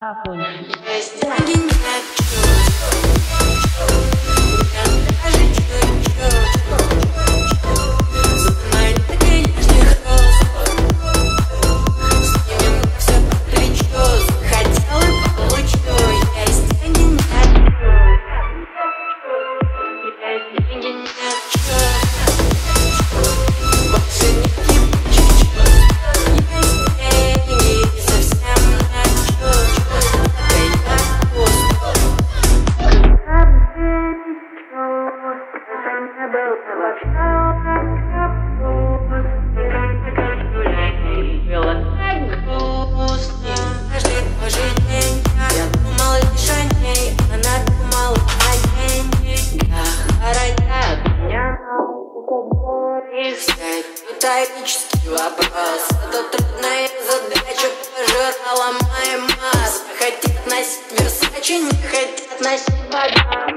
Окончить. Риторический вопрос. Это трудная задача, пожирала мои массы. Хотят носить Версачи, не хотят носить богам.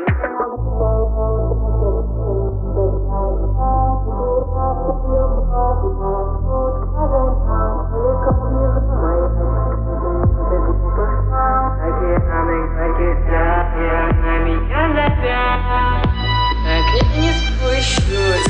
Океаны горьких на меня давят, так я не спущусь.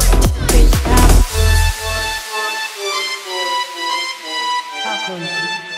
Окончить.